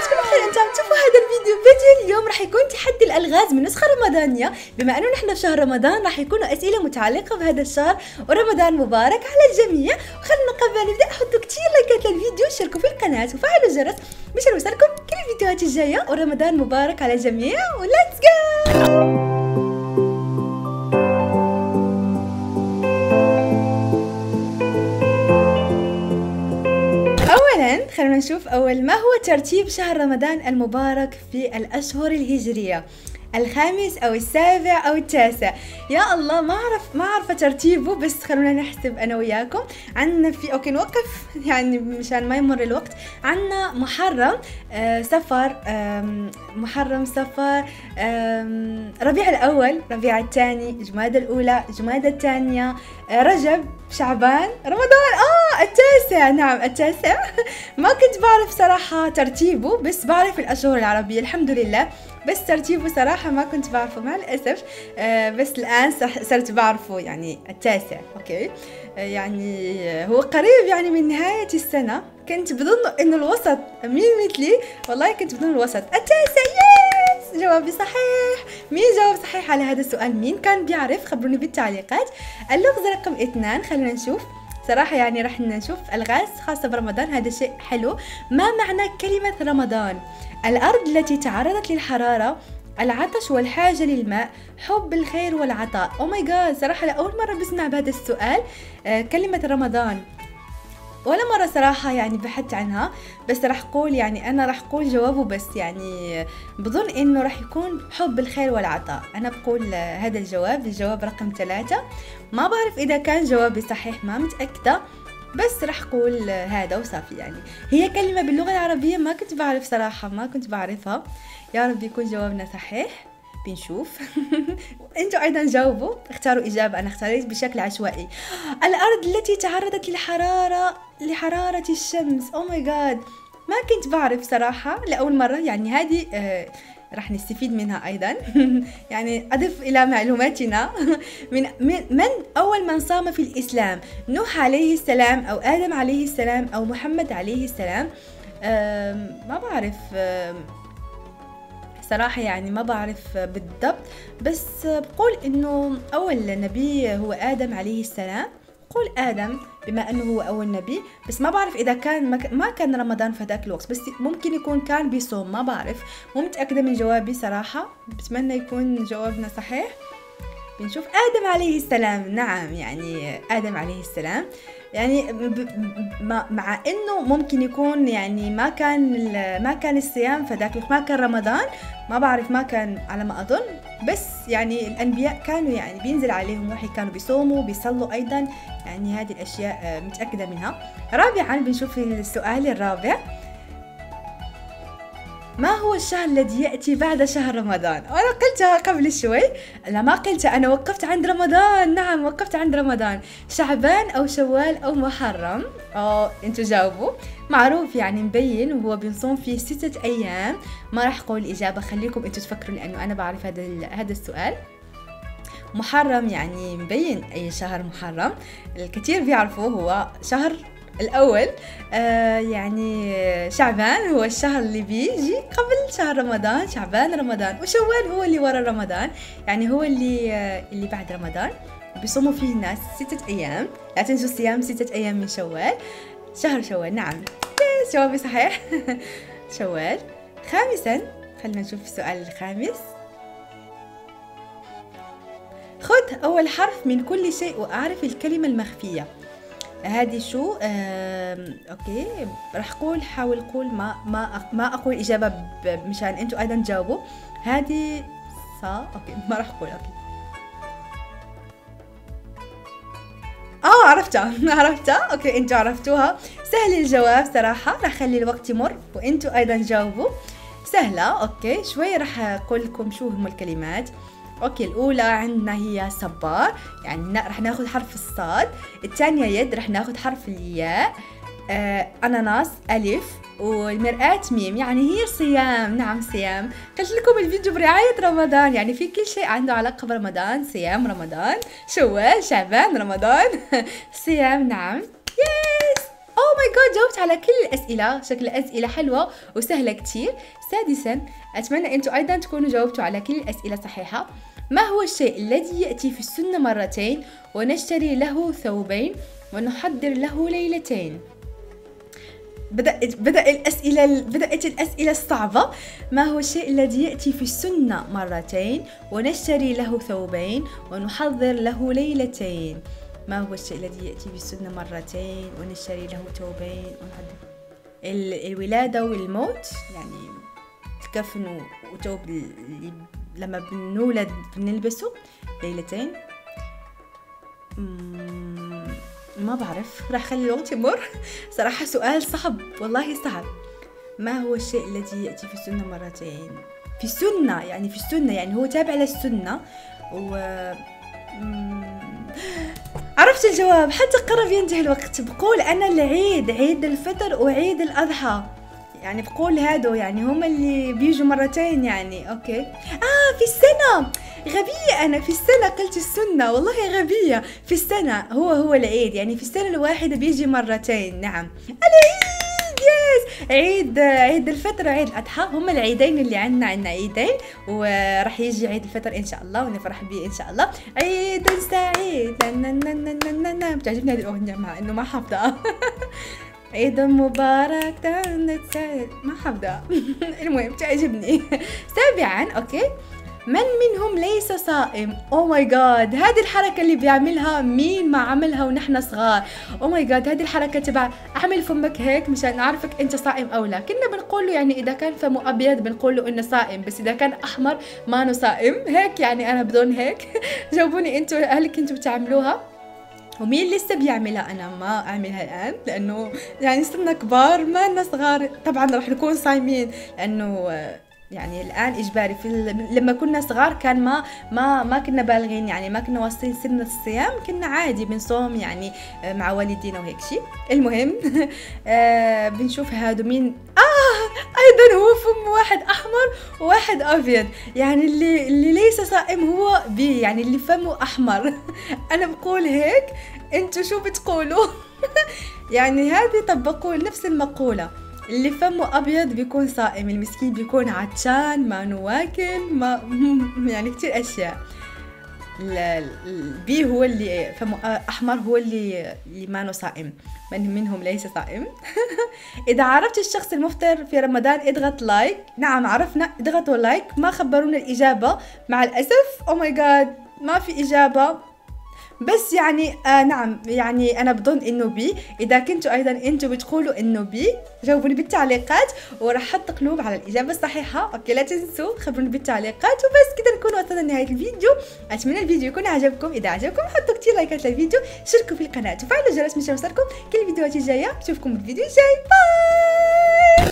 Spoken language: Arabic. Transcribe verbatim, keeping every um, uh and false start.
اوقاتكم بخير. انتم عم تشوفوا هذا الفيديو فيديو اليوم راح يكون تحدي الالغاز من نسخه رمضانيه، بما انه نحن في شهر رمضان راح يكونوا اسئله متعلقه بهذا الشهر، ورمضان مبارك على الجميع. وخلونا قبل ما نبدا حطوا كثير لايكات للفيديو، شاركوا في القناه وفعلوا الجرس مشان يوصلكم كل الفيديوهات الجايه، ورمضان مبارك على الجميع وليتس جو. اولا خلونا نشوف اول ما هو ترتيب شهر رمضان المبارك في الاشهر الهجريه، الخامس او السابع او التاسع؟ يا الله ما اعرف ما عارفه ترتيبه، بس خلونا نحسب انا وياكم. عندنا في اوكي نوقف يعني مشان ما يمر الوقت. عندنا محرم، آه صفر، آه محرم، صفر، آه ربيع الاول، ربيع الثاني، جمادى الاولى، جمادى الثانيه، آه رجب، شعبان، رمضان، اه التاسع. نعم التاسع. ما كنت بعرف صراحه ترتيبه، بس بعرف الاشهر العربيه الحمد لله، بس ترتيبه صراحة ما كنت بعرفه مع الأسف. آه بس الآن صرت بعرفه، يعني التاسع. أوكي آه يعني هو قريب يعني من نهاية السنة. كنت بظن إنه الوسط، مين مثلي والله كنت بظن الوسط. التاسع، يس جوابي صحيح. مين جاوب صحيح على هذا السؤال؟ مين كان بيعرف؟ خبروني بالتعليقات. اللغز رقم اثنان، خلونا نشوف. صراحة يعني رح نشوف ألغاز خاصة برمضان، هذا شيء حلو. ما معنى كلمة رمضان؟ الأرض التي تعرضت للحرارة، العطش والحاجة للماء، حب الخير والعطاء. أو ماي جاد، صراحة لأول مرة بسمع بهذا السؤال. آه كلمة رمضان ولا مرة صراحة يعني بحثت عنها، بس راح أقول يعني أنا راح أقول جوابه، بس يعني بظن إنه راح يكون حب الخير والعطاء. أنا بقول هذا الجواب، الجواب رقم ثلاثة. ما بعرف إذا كان جوابي صحيح، ما متأكدة، بس راح أقول هذا وصافي. يعني هي كلمة باللغة العربية ما كنت بعرف صراحة، ما كنت بعرفها. يا رب يكون جوابنا صحيح، بنشوف. انتوا ايضا جاوبوا، اختاروا اجابه. انا اختاريت بشكل عشوائي. الارض التي تعرضت للحراره، لحراره الشمس. او ماي جاد، ما كنت بعرف صراحه، لاول مره. يعني هذه آه راح نستفيد منها ايضا. يعني اضف الى معلوماتنا. من, من من اول من صام في الاسلام؟ نوح عليه السلام، او ادم عليه السلام، او محمد عليه السلام؟ ما بعرف صراحة، يعني ما بعرف بالضبط، بس بقول انه اول نبي هو ادم عليه السلام. بقول ادم بما انه هو اول نبي، بس ما بعرف اذا كان ما كان رمضان في ذاك الوقت، بس ممكن يكون كان بيصوم، ما بعرف. مو متأكدة من جوابي صراحة، بتمنى يكون جوابنا صحيح. بنشوف. ادم عليه السلام، نعم يعني ادم عليه السلام. يعني مع انه ممكن يكون يعني ما كان ما كان الصيام فذاك الوقت، ما كان رمضان، ما بعرف، ما كان على ما اظن، بس يعني الانبياء كانوا يعني بينزل عليهم وحي، كانوا بيصوموا بيصلوا ايضا، يعني هذه الاشياء متاكده منها. رابعا بنشوف السؤال الرابع. ما هو الشهر الذي يأتي بعد شهر رمضان؟ أنا قلتها قبل شوي. لا ما قلتها، أنا وقفت عند رمضان. نعم وقفت عند رمضان. شعبان أو شوال أو محرم؟ أو أنتوا جاوبوا. معروف يعني مبين، وهو بنصوم فيه ستة أيام. ما راح أقول الإجابة، خليكم أنتوا تفكروا، لأنه أنا بعرف هذا هذا السؤال. محرم يعني مبين أي شهر محرم. الكثير بيعرفوه، هو شهر الأول. آه يعني شعبان هو الشهر اللي بيجي قبل شهر رمضان، شعبان رمضان، وشوال هو اللي ورا رمضان، يعني هو اللي آه اللي بعد رمضان. بيصوموا فيه الناس ستة أيام. لا تنسوا الصيام ستة أيام من شوال، شهر شوال. نعم جوابي صحيح. شوال. خامسا خلينا نشوف السؤال الخامس. خذ أول حرف من كل شيء وأعرف الكلمة المخفية. هذه شو؟ اوكي راح اقول، حاول قول ما ما ما اقول اجابه مشان انتوا ايضا تجاوبوا. هذه صا اوكي ما راح اقول. اوكي اه عرفتها. عرفتها. اوكي انتوا عرفتوها. سهل الجواب صراحه. راح اخلي الوقت يمر وانتوا ايضا جاوبوا. سهله. اوكي شوي راح اقول لكم شو هم الكلمات. اوكي الاولى عندنا هي صبار، يعني رح ناخذ حرف الصاد. الثانيه يد، رح ناخذ حرف الياء. آه اناناس الف، والمرآة ميم، يعني هي صيام. نعم صيام. قلت لكم الفيديو برعاية رمضان، يعني في كل شيء عنده علاقة برمضان. صيام رمضان، شوال، شعبان، رمضان. صيام. نعم. يس. او ماي جاد جاوبت على كل الأسئلة، شكل أسئلة حلوة وسهلة كتير. سادسا أتمنى أنتم أيضا تكونوا جاوبتوا على كل الأسئلة صحيحة. ما هو الشيء الذي يأتي في السنة مرتين ونشتري له ثوبين ونحضر له ليلتين؟ بدأت بدأ الأسئلة بدأت الأسئلة الصعبة. ما هو الشيء الذي يأتي في السنة مرتين ونشتري له ثوبين ونحضر له ليلتين؟ ما هو الشيء الذي يأتي في السنة مرتين ونشتري له ثوبين ونحضر؟ الولادة والموت، يعني الكفن وثوب اللي لما بنولد بنلبسه ليلتين. ما بعرف، راح خلي الوقت يمر. صراحة سؤال صعب، والله صعب. ما هو الشيء الذي يأتي في السنة مرتين؟ في السنة يعني في السنة يعني هو تابع للسنة. و عرفت الجواب، حتى قرب ينتهي الوقت. بقول أنا العيد، عيد الفطر وعيد الأضحى، يعني بقول هادو يعني هما اللي بيجوا مرتين يعني. أوكي. آه في السنة، غبية أنا، في السنة قلت السنة، والله غبية. في السنة هو هو العيد، يعني في السنة الواحدة بيجي مرتين. نعم العيد، يس. عيد عيد الفطر وعيد الأضحى هما العيدين اللي عنا عنا عيدين، وراح يجي عيد الفطر إن شاء الله ونفرح به إن شاء الله. عيد سعيد. بتعجبني هذه الأغنية مع إنه ما حافظة. عيد مبارك ما حافظة. المهم تعجبني. سابعا أوكي، من منهم ليس صائم؟ او ماي جاد، هذه الحركه اللي بيعملها مين ما عملها ونحن صغار؟ او ماي جاد، هذه الحركه تبع اعمل فمك هيك مشان نعرفك انت صائم او لا. كنا بنقول له يعني اذا كان فمه ابيض بنقول له انه صائم، بس اذا كان احمر ما انه صائم. هيك يعني انا بدون هيك. جاوبوني انتم، هل كنتوا بتعملوها؟ ومين لسه بيعملها؟ انا ما اعملها الان لانه يعني صرنا كبار، ما لنا صغار. طبعا رح نكون صايمين لانه يعني الان اجباري. في لما كنا صغار كان ما ما ما كنا بالغين، يعني ما كنا واصلين سن الصيام، كنا عادي بنصوم يعني مع والدينا وهيك شيء. المهم آه بنشوف هادو مين. اه ايضا هو فم واحد احمر وواحد ابيض، يعني اللي اللي ليس صائم هو بي، يعني اللي فمه احمر. انا بقول هيك، انتو شو بتقولوا؟ يعني هذه طبقوا نفس المقولة، اللي فمه ابيض بيكون صائم، المسكين بيكون عطشان ما نواكل ما يعني كتير اشياء. البي هو اللي فمه احمر هو اللي اللي ما صائم. من منهم ليس صائم. اذا عرفت الشخص المفطر في رمضان اضغط لايك. نعم عرفنا، اضغطوا لايك. ما خبرونا الاجابه مع الاسف. او ماي جاد ما في اجابه، بس يعني آه نعم يعني انا بظن انه بي. اذا كنتوا ايضا انتوا بتقولوا انه بي جاوبوني بالتعليقات وراح احط قلوب على الاجابه الصحيحه. اوكي لا تنسوا خبروني بالتعليقات. وبس كده نكون وصلنا لنهايه الفيديو. اتمنى الفيديو يكون عجبكم. اذا عجبكم حطوا كتير لايكات للفيديو، شاركوا في القناه وفعلوا الجرس مشان يوصلكم كل الفيديوهات الجايه. نشوفكم بالفيديو الجاي. باي.